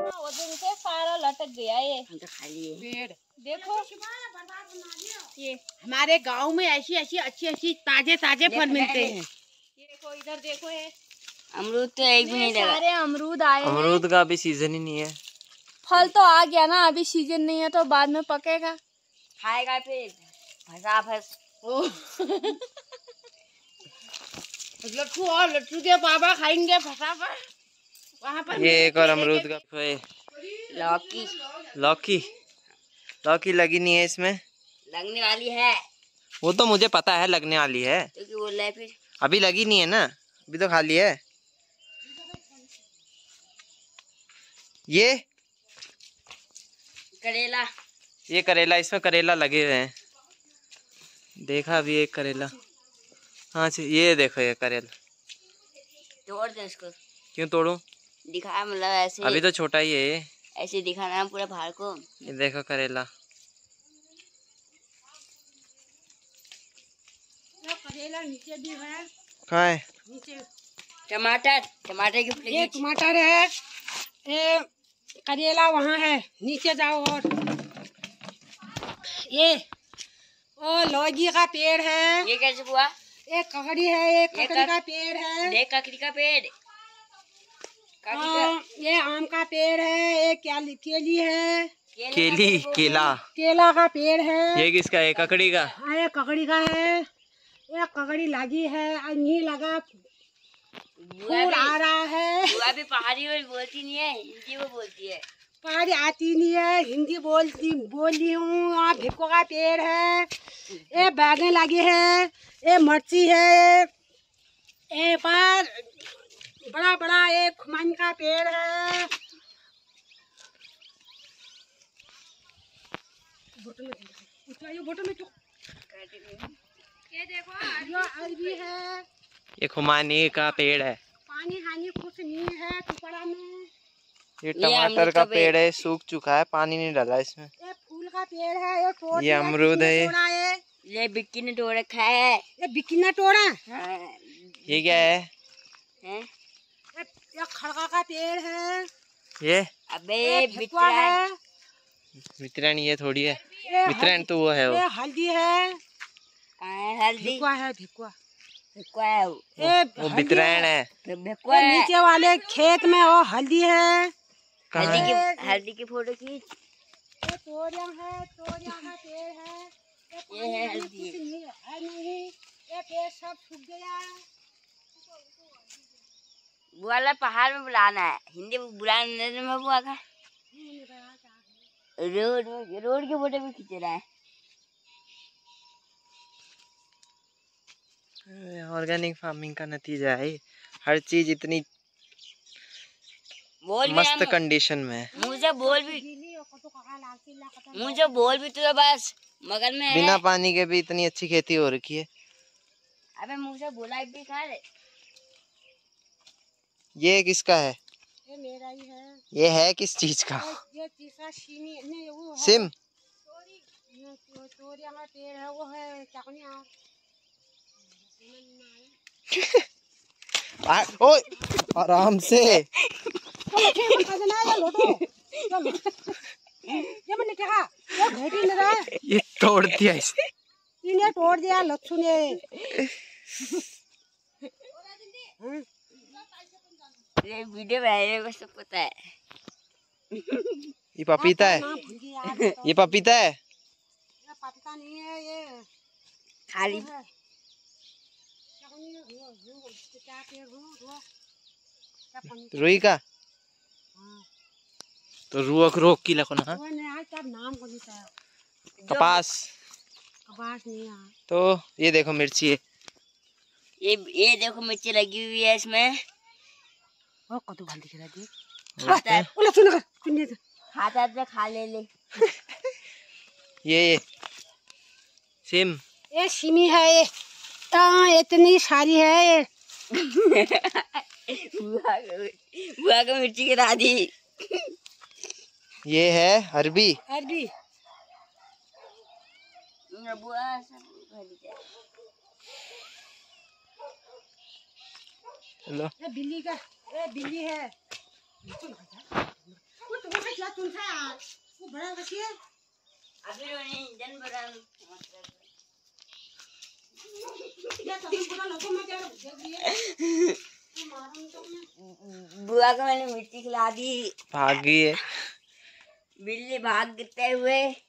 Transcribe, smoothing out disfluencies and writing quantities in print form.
वो दिन से सारा लटक गया ये। हम तो खा लिए पेड़ देखो, ये हमारे गांव में ऐसी ऐसी अच्छी ताजे ताजे फल मिलते हैं। ये देखो, इधर देखो, ये अमरूद तो एक भी नहीं लगा। सारे अमरूद आए हैं। अमरूद का अभी सीजन ही नहीं है। फल तो आ गया ना, अभी सीजन नहीं है तो बाद में पकेगा। खाएगा फिर फंसा फंस। लट्टू और लट्टू के पापा खाएंगे फंसा फंस वहाँ पर। ये एक और अमरूद का लौकी लौकी लौकी लगी नहीं है इसमें। लगने वाली है। वो तो मुझे पता है लगने वाली है, क्योंकि बोल रहा है फिर अभी लगी नहीं है ना, अभी तो खाली है। ये करेला, ये करेला, इसमें करेला लगे हुए हैं। देखा अभी एक करेला। हाँ ये देखो ये करेला। तोड़ दे इसको। क्यों तोड़ूं? दिखा मतलब ऐसे। अभी तो छोटा ही है ये। ऐसे दिखाना पूरा भाड़ को। ये देखो करेला। करेला नीचे भी है। कहाँ है? नीचे टमाटर, टमाटर की ये टमाटर है, ये करेला वहाँ है, नीचे जाओ। और ये लौकी का पेड़ है। ये कैसे हुआ? एक ककड़ी है, एक ककड़ी का पेड़ है। देख ककड़ी का पेड़। ये आम का पेड़ है, एक केली है। केला केला का पेड़ है। ये किसका है? ककड़ी का। हाँ ये ककड़ी का है। ये ककड़ी लगी है, नहीं लगा, फूल आ रहा है। बुआ भी पहाड़ी में बोलती नहीं है, हिंदी में बोलती है। पहाड़ी आती नहीं है, हिंदी बोली हूँ। यहाँ भिक्को का पेड़ है, ये बैगन लगे है, ये मिर्ची है, ये पर बड़ा बड़ा एक खुमान का पेड़ है। ये देखो, अरबी है। ये खुमानी का पेड़ है। पानी हानि कुछ नहीं है टुकड़ा में। ये टमाटर का पेड़ है, सूख चुका है, पानी नहीं डाला इसमें। ये फूल का पेड़ है, ये अमरूद है। ये बिक्की ने तोड़ रखा है। ये बिक्की ने तोड़ा। हाँ। ये क्या है? ये खड़का का पेड़ है। ये अबे भिक्वा है। मित्रन ये थोड़ी है, मित्रन तो वो है। वो ये हल्दी है। हल्दी भिक्वा है, भिक्वा है वो बितरैन है। भिक्वा है। नीचे वाले खेत में वो हल्दी है। हल्दी की फोटो खींच। ये तोरिया है, तोरिया का पेड़ है। ये है हल्दी। है नहीं, ये पेड़ सब सूख गया। बुआ पहाड़ में बुलाना है, हिंदी में बुलाने में बुआ का। रोड की फोटो भी खींच रहा है। ऑर्गेनिक फार्मिंग का नतीजा है, हर चीज इतनी मस्त कंडीशन में है। मुझे बोल भी तो बस मगर में बिना पानी के भी इतनी अच्छी खेती हो रखी है। अबे मुझे बोला भी कहाँ है? ये किसका है? ये मेरा ही है। ये है किस चीज का? ये तीसरा सीमी नहीं, वो है सिम। तोरिया का पेड़ है, वो है क्या कहनी ओए आराम से। ये तोड़ दिया इसने, तोड़ दिया लच्छू ने। ये वीडियो में को सब पता है। ये पपीता है। ये पपीता है। पपीता नहीं है, ये खाली रुई का। तो रुक रोक की लखो ना। नाम कपास। कपास नहीं है। तो ये देखो मिर्ची है। ये देखो मिर्ची लगी हुई है इसमें। वो कद्दू भाल दिख रहा खाता है, खा ले। ये सिम। ये सिमी है, ये इतनी सारी है ये। बुआ को मिर्ची की दादी। ये है अरबी। अरबी चलो। ये बिल्ली का, ये बिल्ली है। वो बड़ा रखिए बुआ को मैंने मिर्ची खिला दी, भागी है। बिल्ली भागते हुए